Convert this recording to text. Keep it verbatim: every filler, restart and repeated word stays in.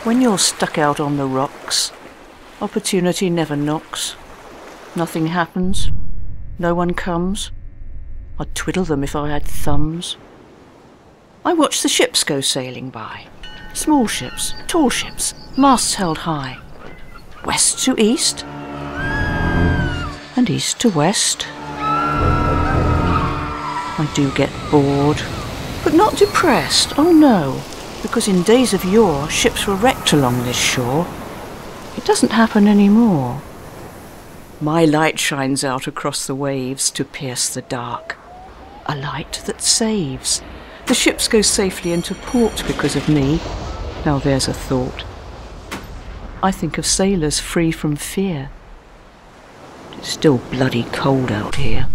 When you're stuck out on the rocks, opportunity never knocks. Nothing happens. No one comes. I'd twiddle them if I had thumbs. I watch the ships go sailing by. Small ships, tall ships, masts held high. West to east, and east to west. I do get bored, but not depressed, oh no, because in days of yore ships were wrecked along this shore. It doesn't happen anymore. My light shines out across the waves to pierce the dark. A light that saves. The ships go safely into port because of me. Now there's a thought. I think of sailors free from fear. It's still bloody cold out here.